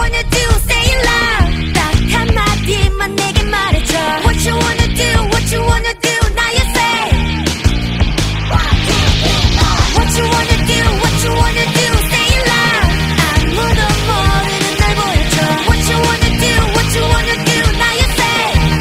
wanna do, say it loud. 딱 한마디만 내게 말해줘. What you wanna do, what you wanna do, now you say. What you wanna do, what you wanna do, say it loud. 아무도 모르는 날 보여줘. What you wanna do, what you wanna do, now you say.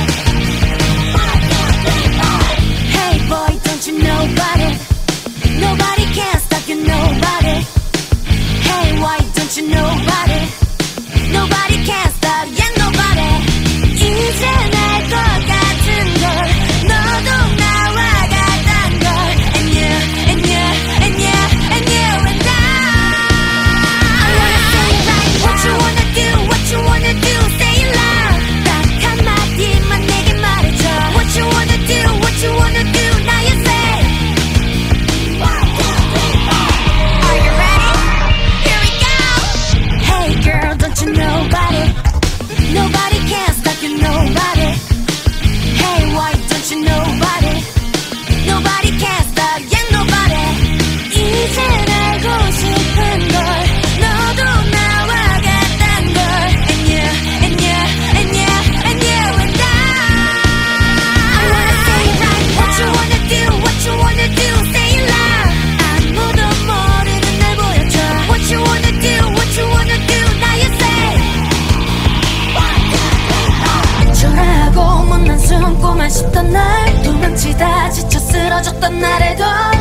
Hey boy, don't you know about it? Nobody can stop you, nobody. Hey, why don't you know about it? Nobody can stop, yeah, nobody. 이제 날 것 같은 걸 너도 나와 같단 걸. And you, and you, and you, and you and I wanna say it right. What you wanna do, what you wanna do, say it loud. 딱 한마디만 내게 말해줘. What you wanna do, what you wanna do, now you say. Are you ready? Here we go. Hey girl, don't you know about it? Nobody can stop you, nobody. Hey, why don't you know about it? Nobody can stop, yeah, nobody. 이제 알고 싶은 걸 너도 나와 같단 걸. And you, and you, and you, and you and I wanna say it right. What you wanna do, what you wanna do, say it loud. 아무도 모르는 날 보여줘. What you wanna do, what you wanna do, now you say. 초라하고 못난 숨고만 싶던 날, 도망치다 지쳐 쓰러졌던 날에도